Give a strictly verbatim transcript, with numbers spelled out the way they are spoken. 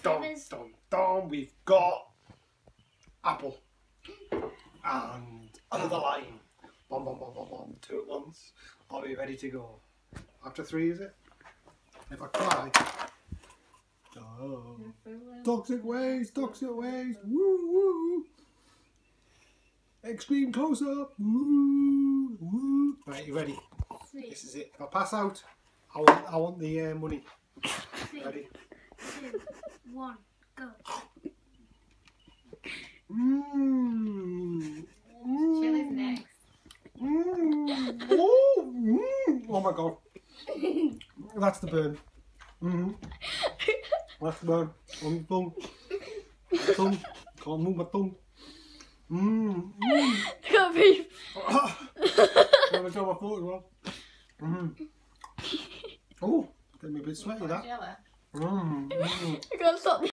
dum, dum, dum. We've got apple and another lime. Bom, bom, bom, bom, bom. Two at once. Are we ready to go? After three, is it? If I cry. Oh. Toxic waste, toxic waste. Woo, woo. Extreme close up. Woo, woo. Right, you ready? Three. This is it. If I pass out, I want, I want the uh, money. Three, Ready? two, one, go. Mmm. Chili's next. Mmm. Oh, mm. Oh my god. That's the burn. Mm-hmm. That's the burn. On the tongue. Tongue. Can't move my tongue. Mmm. Mmm. Got beef. Let me tell my throat as well. Mmm. Oh, getting me a bit sweaty that. Jelly. Mmm. Mm. I can't stop.